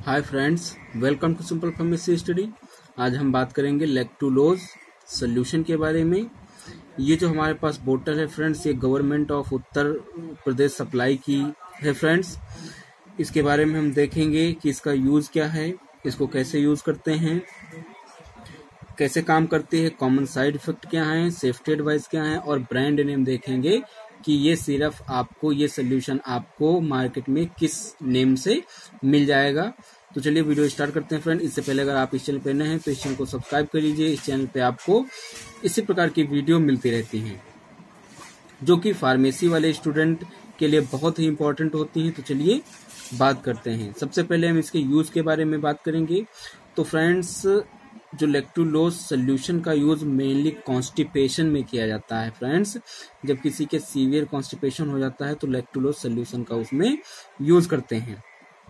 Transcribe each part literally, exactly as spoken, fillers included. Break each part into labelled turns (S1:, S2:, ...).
S1: Hi friends, welcome to simple pharmacy study. आज हम बात करेंगे लैक्टुलोज सोल्यूशन के बारे में। ये जो हमारे पास बोतल है फ्रेंड्स, ये government of Uttar Pradesh supply की है फ्रेंड्स। इसके बारे में हम देखेंगे कि इसका यूज़ क्या है, इसको कैसे यूज़ करते हैं, कैसे काम करती है, कॉमन साइड इफेक्ट क्या है, सेफ्टी एडवाइस क्या है और ब्रांड नेम देखेंगे कि ये सिर्फ आपको ये सोल्यूशन आपको मार्केट में किस नेम से मिल जाएगा। तो चलिए वीडियो स्टार्ट करते हैं फ्रेंड। इससे पहले अगर आप इस चैनल पर नए हैं तो इस चैनल को सब्सक्राइब कर लीजिए। इस चैनल पे आपको इसी प्रकार की वीडियो मिलती रहती हैं जो कि फार्मेसी वाले स्टूडेंट के लिए बहुत ही इंपॉर्टेंट होती हैं। तो चलिए बात करते हैं। सबसे पहले हम इसके यूज के बारे में बात करेंगे। तो फ्रेंड्स, जो लैक्टुलोज सोल्यूशन का यूज मेनली कॉन्स्टिपेशन में किया जाता है फ्रेंड्स। जब किसी के सीवियर कॉन्स्टिपेशन हो जाता है तो लैक्टुलोज सोल्यूशन का उसमें यूज करते हैं।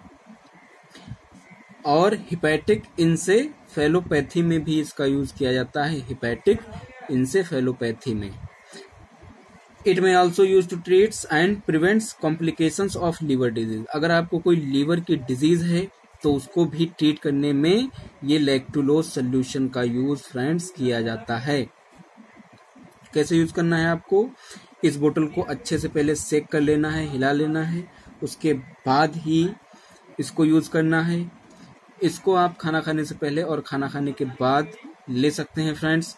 S1: और हिपैटिक इंसेफेलोपैथी में भी इसका यूज किया जाता है। हिपैटिक इंसेफेलोपैथी में it may also use to treats and prevents complications of liver disease. अगर आपको कोई लीवर की डिजीज है तो उसको भी ट्रीट करने में ये लैक्टुलोज सोल्यूशन का यूज फ्रेंड्स किया जाता है। कैसे यूज करना है आपको, इस बोतल को अच्छे से पहले सेक कर लेना है, हिला लेना है, उसके बाद ही इसको यूज करना है। इसको आप खाना खाने से पहले और खाना खाने के बाद ले सकते हैं फ्रेंड्स।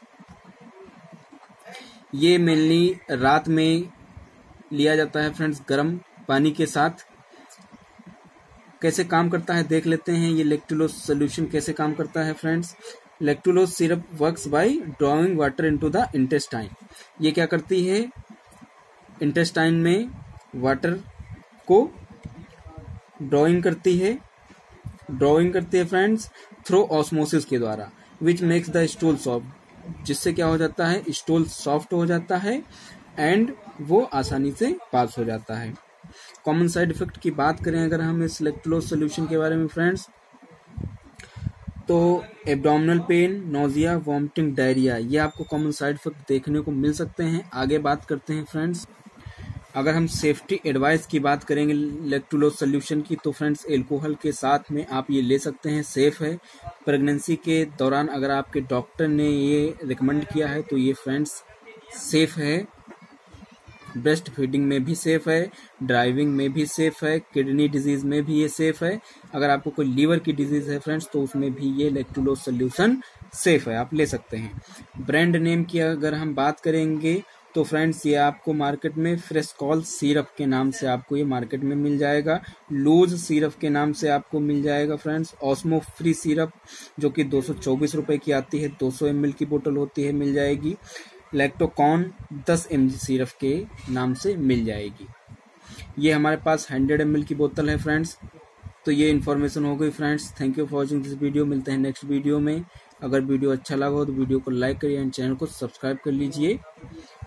S1: ये मेनली रात में लिया जाता है फ्रेंड्स, गर्म पानी के साथ। कैसे काम करता है देख लेते हैं। ये लैक्टुलोज सोल्यूशन कैसे काम करता है friends. Lactulose syrup works by drawing water into the intestine. ये क्या करती है, इंटेस्टाइन में वाटर को ड्रॉइंग करती है ड्रॉइंग करती है फ्रेंड्स थ्रू ऑस्मोसिस के द्वारा, which makes the stool soft. जिससे क्या हो जाता है, स्टूल सॉफ्ट हो जाता है एंड वो आसानी से पास हो जाता है। कॉमन साइड इफेक्ट की बात करें अगर हम इस लैक्टुलोज सोल्यूशन के बारे में फ्रेंड्स, तो abdominal pain, nausea, vomiting, diarrhoea, ये आपको कॉमन साइड इफेक्ट देखने को मिल सकते हैं। आगे बात करते हैं फ्रेंड्स। अगर हम सेफ्टी एडवाइस की बात करेंगे लैक्टुलोज सोल्यूशन की, तो फ्रेंड्स एल्कोहल के साथ में आप ये ले सकते हैं, सेफ है। प्रेगनेंसी के दौरान अगर आपके डॉक्टर ने ये रिकमेंड किया है तो ये फ्रेंड्स सेफ है। ब्रेस्ट फीडिंग में भी सेफ है, ड्राइविंग में भी सेफ है, किडनी डिजीज में भी ये सेफ है। अगर आपको कोई लीवर की डिजीज है फ्रेंड्स तो उसमें भी ये लैक्टुलोज सोल्यूशन सेफ है, आप ले सकते हैं। ब्रांड नेम की अगर हम बात करेंगे तो फ्रेंड्स ये आपको मार्केट में फ्रेस्कॉल सिरप के नाम से आपको ये मार्केट में मिल जाएगा। लूज सिरप के नाम से आपको मिल जाएगा फ्रेंड्स। ऑस्मो फ्री सिरप जो कि दो सौ चौबीस रुपए की आती है, दो सौ एम एल की बोतल होती है, मिल जाएगी। लैक्टोकॉन दस एम जी सिरप के नाम से मिल जाएगी। ये हमारे पास हंड्रेड एम एल की बोतल है फ्रेंड्स। तो ये इन्फॉर्मेशन हो गई friends. Thank you for watching this video. मिलते हैं नेक्स्ट वीडियो में। अगर वीडियो अच्छा लगा हो तो वीडियो को लाइक करिए एंड चैनल को सब्सक्राइब कर लीजिए।